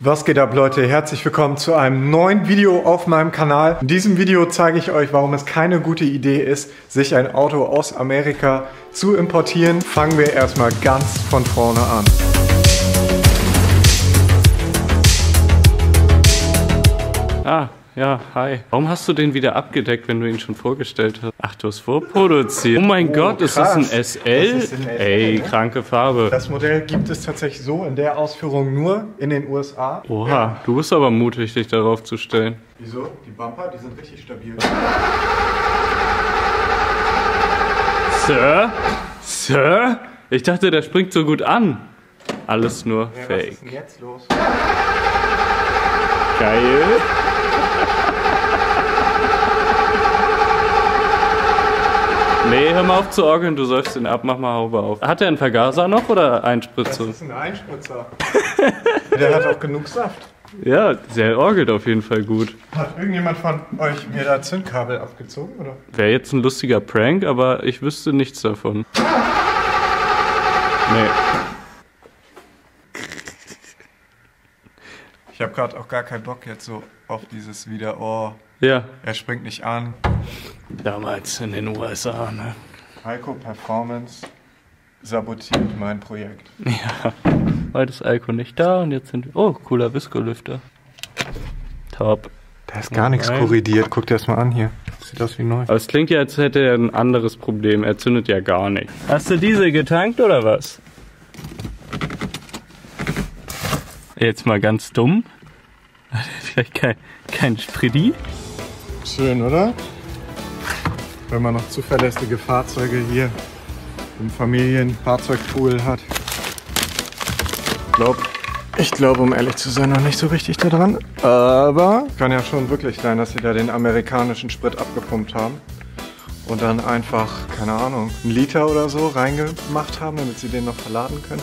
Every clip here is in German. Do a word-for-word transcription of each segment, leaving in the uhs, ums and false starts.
Was geht ab, Leute? Herzlich willkommen zu einem neuen Video auf meinem Kanal. In diesem Video zeige ich euch, warum es keine gute Idee ist, sich ein Auto aus Amerika zu importieren. Fangen wir erstmal ganz von vorne an. Ah, ja, hi. Warum hast du den wieder abgedeckt, wenn du ihn schon vorgestellt hast? Ach, du hast vorproduziert. Oh mein oh, Gott, ist krass. Das ein S L? Das ist ein S L? Ey, kranke Farbe. Das Modell gibt es tatsächlich so in der Ausführung nur in den U S A. Oha, ja. Du bist aber mutig, dich darauf zu stellen. Wieso? Die Bumper, die sind richtig stabil. Sir? Sir? Ich dachte, der springt so gut an. Alles nur ja, Fake. Was ist denn jetzt los? Geil. Nee, hör mal auf zu orgeln, du säufst ihn ab, mach mal Haube auf. Hat er einen Vergaser noch oder Einspritzer? Das ist ein Einspritzer. Der hat auch genug Saft. Ja, der orgelt auf jeden Fall gut. Hat irgendjemand von euch mir da Zündkabel abgezogen, oder? Wäre jetzt ein lustiger Prank, aber ich wüsste nichts davon. Nee. Ich habe gerade auch gar keinen Bock jetzt so auf dieses wieder, oh, ja. Er springt nicht an. Damals in den U S A, ne? Alco Performance sabotiert mein Projekt. Ja, heute ist Alco nicht da und jetzt sind wir... Oh, cooler Visco-Lüfter. Top. Da ist gar nichts korrigiert. Guck dir das mal an hier. Sieht aus wie neu. Aber es klingt ja, als hätte er ein anderes Problem. Er zündet ja gar nicht. Hast du diese getankt oder was? Jetzt mal ganz dumm. Hat er vielleicht kein, kein Spridi? Schön, oder? Wenn man noch zuverlässige Fahrzeuge hier im Familienfahrzeugpool hat. Ich glaube, ich glaube, um ehrlich zu sein, noch nicht so richtig da dran. Aber kann ja schon wirklich sein, dass sie da den amerikanischen Sprit abgepumpt haben. Und dann einfach, keine Ahnung, einen Liter oder so reingemacht haben, damit sie den noch verladen können.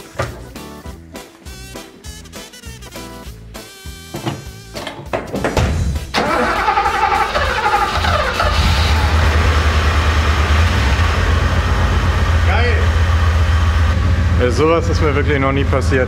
Ja, sowas ist mir wirklich noch nie passiert.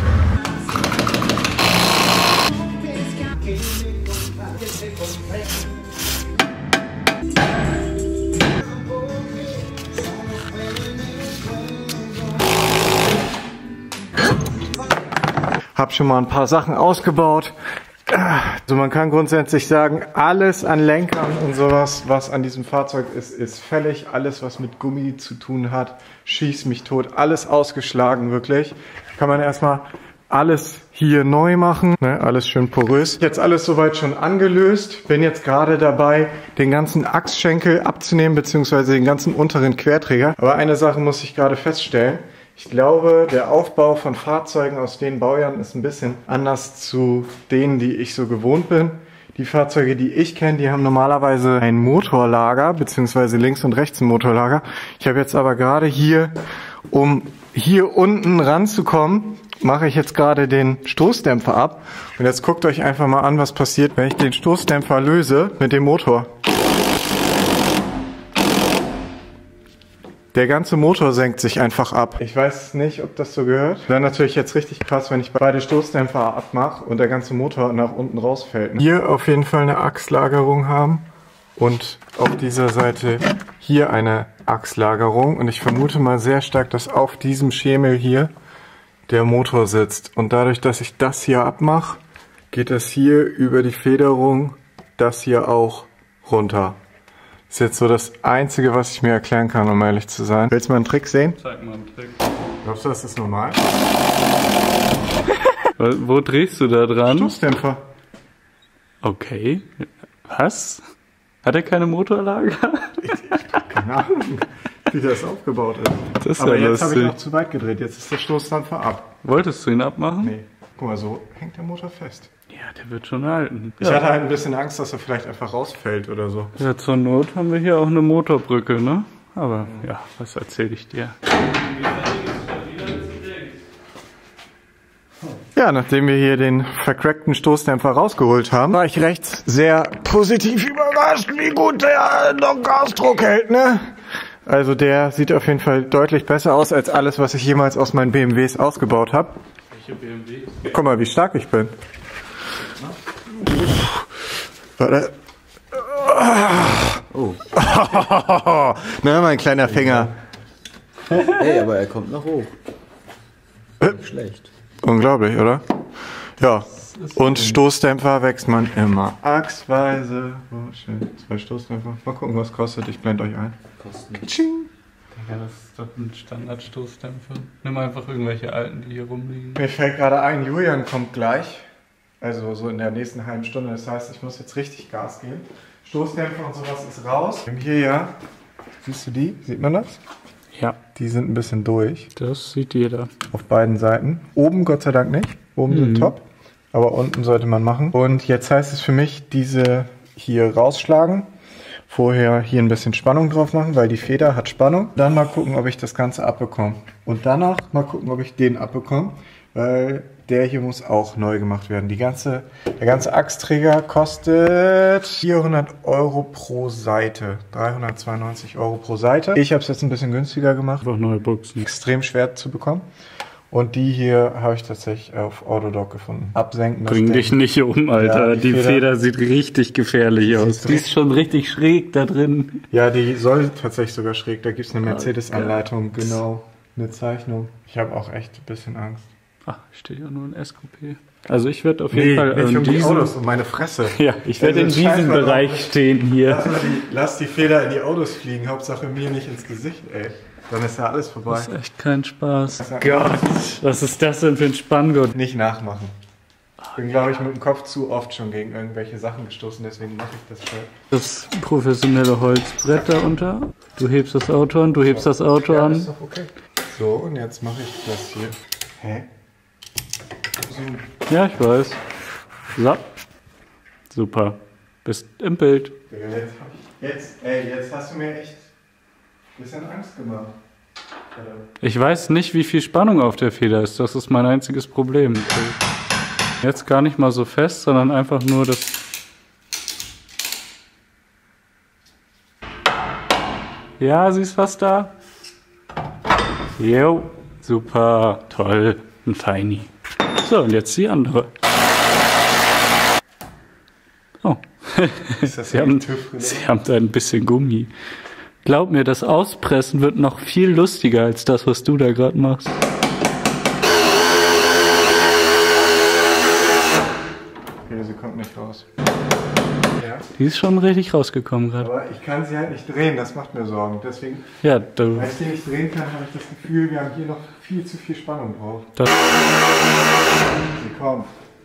Hab schon mal ein paar Sachen ausgebaut. Also man kann grundsätzlich sagen, alles an Lenkern und sowas, was an diesem Fahrzeug ist, ist fällig. Alles, was mit Gummi zu tun hat, schießt mich tot. Alles ausgeschlagen, wirklich. Kann man erstmal alles hier neu machen. Ne? Alles schön porös. Jetzt alles soweit schon angelöst. Bin jetzt gerade dabei, den ganzen Achsschenkel abzunehmen, beziehungsweise den ganzen unteren Querträger. Aber eine Sache muss ich gerade feststellen. Ich glaube, der Aufbau von Fahrzeugen aus den Baujahren ist ein bisschen anders zu denen, die ich so gewohnt bin. Die Fahrzeuge, die ich kenne, die haben normalerweise ein Motorlager, beziehungsweise links und rechts ein Motorlager. Ich habe jetzt aber gerade hier, um hier unten ranzukommen, mache ich jetzt gerade den Stoßdämpfer ab. Und jetzt guckt euch einfach mal an, was passiert, wenn ich den Stoßdämpfer löse mit dem Motor. Der ganze Motor senkt sich einfach ab. Ich weiß nicht, ob das so gehört. Wäre natürlich jetzt richtig krass, wenn ich beide Stoßdämpfer abmache und der ganze Motor nach unten rausfällt. Hier auf jeden Fall eine Achslagerung haben und auf dieser Seite hier eine Achslagerung. Und ich vermute mal sehr stark, dass auf diesem Schemel hier der Motor sitzt. Und dadurch, dass ich das hier abmache, geht das hier über die Federung, das hier auch runter. Das ist jetzt so das Einzige, was ich mir erklären kann, um ehrlich zu sein. Willst du mal einen Trick sehen? Zeig mal einen Trick. Glaubst du, das ist normal? Wo drehst du da dran? Stoßdämpfer. Okay. Was? Hat er keine Motorlager? Ich, ich hab keine Ahnung, wie das aufgebaut ist. Das ist Aber ja jetzt habe ich lustig. noch zu weit gedreht. Jetzt ist der Stoßdämpfer ab. Wolltest du ihn abmachen? Nee. Guck mal, so hängt der Motor fest. Ja, der wird schon halten. Ich ja. hatte halt ein bisschen Angst, dass er vielleicht einfach rausfällt oder so. Ja, zur Not haben wir hier auch eine Motorbrücke, ne? Aber ja, was erzähle ich dir? Ja, nachdem wir hier den vercrackten Stoßdämpfer rausgeholt haben, war ich rechts sehr positiv überrascht, wie gut der noch Gasdruck hält, ne? Also der sieht auf jeden Fall deutlich besser aus als alles, was ich jemals aus meinen B M Ws ausgebaut habe. Welche B M Ws? Guck mal, wie stark ich bin. Warte. Oh. Ne, mein kleiner Finger. Ey, aber er kommt noch hoch. Nicht schlecht. Unglaublich, oder? Ja. Und Stoßdämpfer wächst man immer achsweise. Oh, schön. Zwei Stoßdämpfer. Mal gucken, was kostet. Ich blende euch ein. Kosten. Tsching. Ja, das ist doch ein Standardstoßdämpfer. Nimm einfach irgendwelche alten, die hier rumliegen. Mir fällt gerade ein, Julian kommt gleich. Also so in der nächsten halben Stunde. Das heißt, ich muss jetzt richtig Gas geben. Stoßdämpfer und sowas ist raus. Wir haben hier ja. Siehst du die? Sieht man das? Ja, Die sind ein bisschen durch. das sieht jeder. Auf beiden Seiten. Oben Gott sei Dank nicht. Oben Mhm. sind top. Aber unten sollte man machen. Und jetzt heißt es für mich, diese hier rausschlagen. Vorher hier ein bisschen Spannung drauf machen, weil die Feder hat Spannung. Dann mal gucken, ob ich das Ganze abbekomme. Und danach mal gucken, ob ich den abbekomme. Weil der hier muss auch neu gemacht werden. Die ganze, der ganze Achsträger kostet vierhundert Euro pro Seite. dreihundertzweiundneunzig Euro pro Seite. Ich habe es jetzt ein bisschen günstiger gemacht. Einfach neue Buchsen. Extrem schwer zu bekommen. Und die hier habe ich tatsächlich auf Autodoc gefunden. Absenken. das Bring Ding. dich nicht um, Alter. Ja, die die Feder, Feder sieht richtig gefährlich aus. sieht Die ist schon richtig schräg da drin. Ja, die soll tatsächlich sogar schräg. Da gibt es eine Mercedes-Anleitung. Genau. Eine Zeichnung. Ich habe auch echt ein bisschen Angst. Ach, steht ja nur ein S Q P. Also ich werde auf jeden Fall nicht in um die diesem, Autos, um meine Fresse. ja, ich werde in Also diesem scheiß mal Bereich drauf. stehen hier. Lass, mal die, lass die Feder in die Autos fliegen. Hauptsache mir nicht ins Gesicht, ey. Dann ist ja alles vorbei. Das ist echt kein Spaß. Ja. Gott, was ist das denn für ein Spanngurt? Nicht nachmachen. Ich bin, glaube ich, mit dem Kopf zu oft schon gegen irgendwelche Sachen gestoßen, deswegen mache ich das schon. Das professionelle Holzbrett da unter. Du hebst das Auto an, du hebst das Auto Ja, an. ist doch okay. So, und jetzt mache ich das hier. Hä? So. Ja, ich weiß. So. Super. Bist im Bild. Digga, Jetzt, hab ich, jetzt, ey, jetzt hast du mir echt ein bisschen Angst gemacht. Alter. Ich weiß nicht, wie viel Spannung auf der Feder ist. Das ist mein einziges Problem. Jetzt gar nicht mal so fest, sondern einfach nur das... Ja, siehst was da? Jo, super, toll, ein Feini. So, und jetzt die andere. Oh, Ist das Sie haben, TÜV drin? Sie haben da ein bisschen Gummi. Glaub mir, das Auspressen wird noch viel lustiger als das, was du da gerade machst. Okay, sie kommt nicht raus. Ja. Die ist schon richtig rausgekommen gerade. Aber ich kann sie halt nicht drehen, das macht mir Sorgen. Deswegen, Ja, du, weil ich die nicht drehen kann, habe ich das Gefühl, wir haben hier noch viel zu viel Spannung drauf. das, Sie kommt.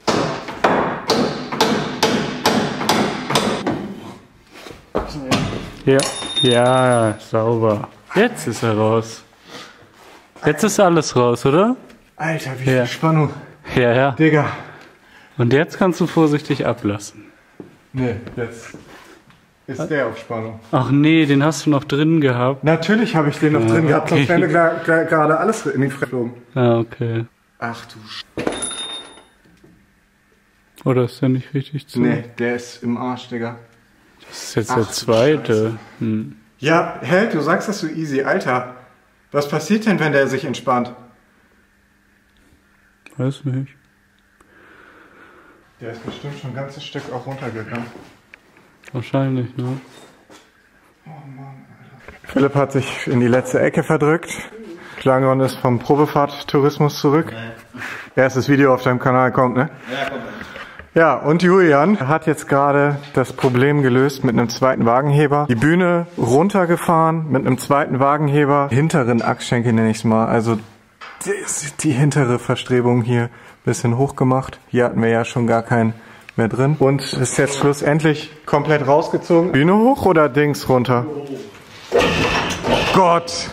ja, ja, sauber. Jetzt ist er raus. Jetzt ist alles raus, oder? Alter, wie Ja. viel Spannung. Ja, ja. Digga. Und jetzt kannst du vorsichtig ablassen. Nee, jetzt ist der auf Spannung. Ach nee, den hast du noch drin gehabt. Natürlich habe ich den noch drin gehabt, sonst okay. wäre mir gra- gra- gerade alles in die Fresse geflogen. Ah, okay. Ach du Sch... Oder ist der nicht richtig zu? Nee, der ist im Arsch, Digga. Das ist jetzt Ach, der du zweite. Hm. Ja, hä, du sagst das so easy, Alter. Was passiert denn, wenn der sich entspannt? Weiß nicht. Der ist bestimmt schon ein ganzes Stück auch runtergegangen. Wahrscheinlich, ne? Philipp hat sich in die letzte Ecke verdrückt. Klangon ist vom Probefahrt-Tourismus zurück. Erstes Video auf deinem Kanal kommt, ne? Ja, komm. Ja, und Julian hat jetzt gerade das Problem gelöst mit einem zweiten Wagenheber. Die Bühne runtergefahren mit einem zweiten Wagenheber. Hinteren Achsschenkel nenne ich es mal. Also die, die hintere Verstrebung hier ein bisschen hoch gemacht. Hier hatten wir ja schon gar keinen mehr drin. Und ist jetzt schlussendlich komplett rausgezogen. Bühne hoch oder Dings runter? Gott!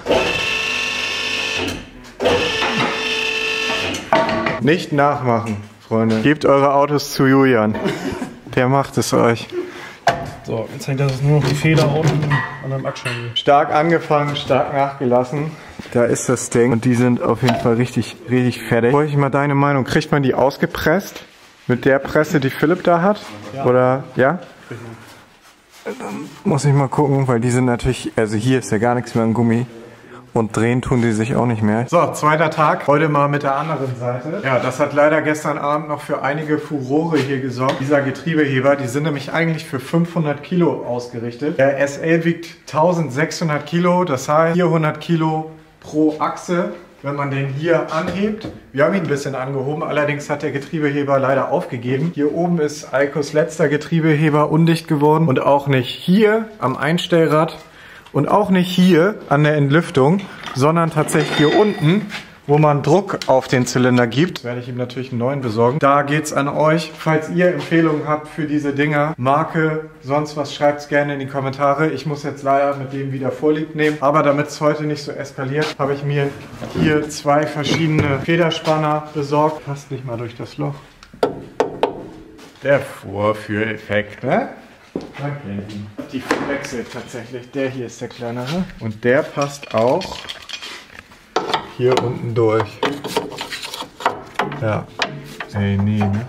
Nicht nachmachen, Freunde. Gebt eure Autos zu Julian. Der macht es euch. So, jetzt hängt das nur noch die Feder unten an einem Achsschenkel. Stark angefangen, stark nachgelassen. Da ist das Ding. Und die sind auf jeden Fall richtig, richtig fertig. Wollte ich mal deine Meinung. Kriegt man die ausgepresst? Mit der Presse, die Philipp da hat? Ja. Oder, ja? Dann muss ich mal gucken, weil die sind natürlich, also hier ist ja gar nichts mehr an Gummi. und drehen tun die sich auch nicht mehr. So, zweiter Tag. Heute mal mit der anderen Seite. Ja, das hat leider gestern Abend noch für einige Furore hier gesorgt. Dieser Getriebeheber, die sind nämlich eigentlich für fünfhundert Kilo ausgerichtet. Der S L wiegt eintausendsechshundert Kilo, das heißt vierhundert Kilo pro Achse. Wenn man den hier anhebt, wir haben ihn ein bisschen angehoben, allerdings hat der Getriebeheber leider aufgegeben. Hier oben ist Eikos letzter Getriebeheber undicht geworden und auch nicht hier am Einstellrad und auch nicht hier an der Entlüftung, sondern tatsächlich hier unten, wo man Druck auf den Zylinder gibt. Werde ich ihm natürlich einen neuen besorgen. Da geht's an euch. Falls ihr Empfehlungen habt für diese Dinger, Marke, sonst was, schreibt es gerne in die Kommentare. Ich muss jetzt leider mit dem wieder Vorlieb nehmen. Aber damit es heute nicht so eskaliert, habe ich mir hier zwei verschiedene Federspanner besorgt. Passt nicht mal durch das Loch. Der Vorführeffekt, ne? Man kennt ihn. Die wechselt tatsächlich. Der hier ist der kleinere. Und der passt auch hier unten durch. Ja. Ey, nee, ne?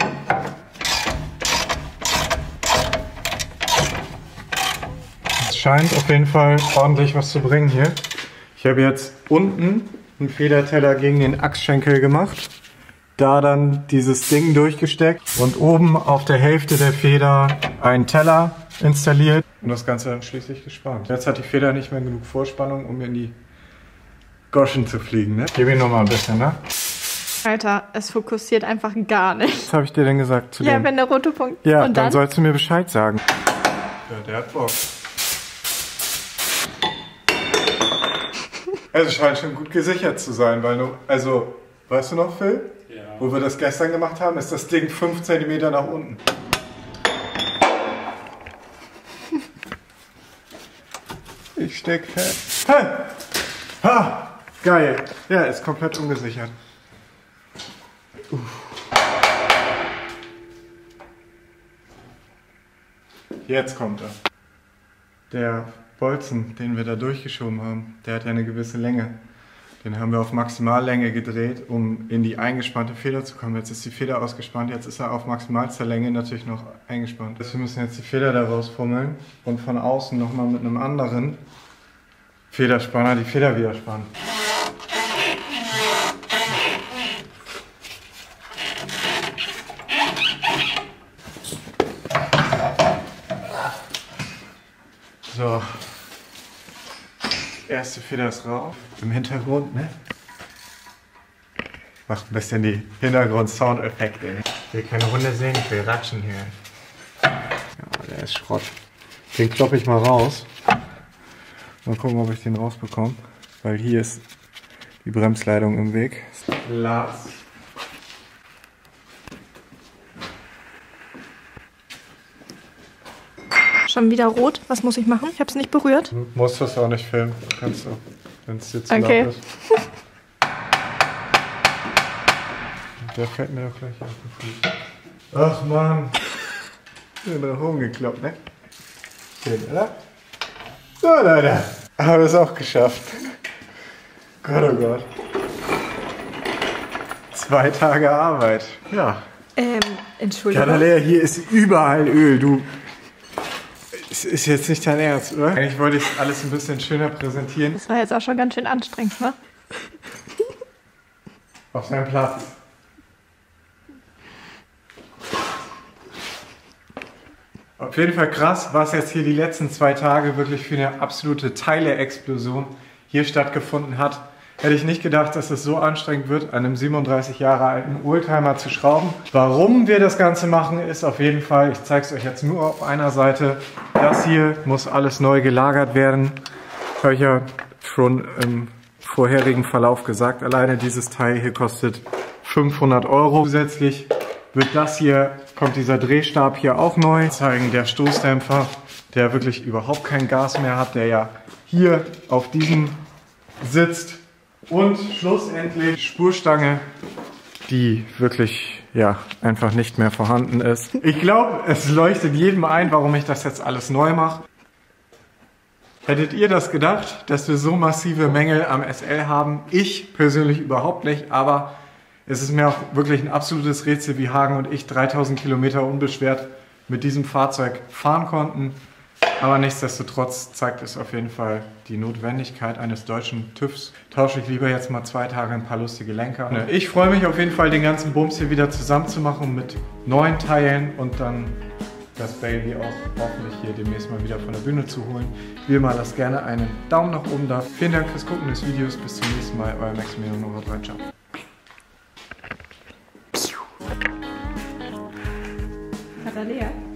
Es scheint auf jeden Fall ordentlich was zu bringen hier. Ich habe jetzt unten einen Federteller gegen den Achsschenkel gemacht. Da dann dieses Ding durchgesteckt und oben auf der Hälfte der Feder einen Teller installiert und das Ganze dann schließlich gespannt. Jetzt hat die Feder nicht mehr genug Vorspannung, um in die Goschen zu fliegen, ne? Gib ihn noch mal ein bisschen, ne? Alter, es fokussiert einfach gar nicht. Was habe ich dir denn gesagt zu Ja, dem? wenn der rote Punkt... Ja, und dann, dann sollst du mir Bescheid sagen. Ja, der hat Bock. Also scheint schon gut gesichert zu sein, weil du, also, weißt du noch, Phil? Ja. Wo wir das gestern gemacht haben, ist das Ding fünf Zentimeter nach unten. Ich steck fest. Hey! Ha! Geil. Ja, ist komplett ungesichert. Uff. Jetzt kommt er. Der Bolzen, den wir da durchgeschoben haben, der hat ja eine gewisse Länge. Den haben wir auf Maximallänge gedreht, um in die eingespannte Feder zu kommen. Jetzt ist die Feder ausgespannt, jetzt ist er auf maximalster Länge natürlich noch eingespannt. Wir müssen jetzt die Feder da rausfummeln und von außen nochmal mit einem anderen Federspanner die Feder wieder spannen. So. Erste Feder ist rauf. Im Hintergrund, ne? Macht ein bisschen die Hintergrund-Soundeffekte. Ich will keine Hunde sehen, ich will Ratschen hier. Ja, der ist Schrott. Den kloppe ich mal raus. Mal gucken, ob ich den rausbekomme. Weil hier ist die Bremsleitung im Weg. Lars. Schon wieder rot. Was muss ich machen? Ich habe es nicht berührt. Du musst das auch nicht filmen. Kannst du, wenn es dir zu okay. laut ist. Der fällt mir doch gleich auf den Fuß. Ach man. Ich bin nach oben gekloppt, ne? Schön, oder? So, Leute. Haben wir es auch geschafft. Gott, oh Gott. Zwei Tage Arbeit. Ja. Ähm, Entschuldigung. Kadalea, hier ist überall Öl. Du. Es ist jetzt nicht dein Ernst, oder? Eigentlich wollte ich alles ein bisschen schöner präsentieren. Das war jetzt auch schon ganz schön anstrengend, ne? Auf seinem Platz. Auf jeden Fall krass, was jetzt hier die letzten zwei Tage wirklich für eine absolute Teile-Explosion hier stattgefunden hat. Hätte ich nicht gedacht, dass es so anstrengend wird, an einem siebenunddreißig Jahre alten Oldtimer zu schrauben. Warum wir das Ganze machen, ist auf jeden Fall, ich zeige es euch jetzt nur auf einer Seite, das hier muss alles neu gelagert werden. Habe ich ja schon im vorherigen Verlauf gesagt, alleine dieses Teil hier kostet fünfhundert Euro. Zusätzlich wird das hier, kommt dieser Drehstab hier auch neu. Zeigen der Stoßdämpfer, der wirklich überhaupt kein Gas mehr hat, der ja hier auf diesem sitzt. Und schlussendlich Spurstange, die wirklich ja einfach nicht mehr vorhanden ist. Ich glaube, es leuchtet jedem ein, warum ich das jetzt alles neu mache. Hättet ihr das gedacht, dass wir so massive Mängel am S L haben? Ich persönlich überhaupt nicht, aber es ist mir auch wirklich ein absolutes Rätsel, wie Hagen und ich dreitausend Kilometer unbeschwert mit diesem Fahrzeug fahren konnten. Aber nichtsdestotrotz zeigt es auf jeden Fall die Notwendigkeit eines deutschen TÜVs. Tausche ich lieber jetzt mal zwei Tage ein paar lustige Lenker. Ich freue mich auf jeden Fall, den ganzen Bums hier wieder zusammenzumachen mit neuen Teilen und dann das Baby auch hoffentlich hier demnächst mal wieder von der Bühne zu holen. Wie immer, lasst gerne einen Daumen nach oben da. Vielen Dank fürs Gucken des Videos. Bis zum nächsten Mal. Euer Maximilian Nummer drei. Ciao. Hat er leer?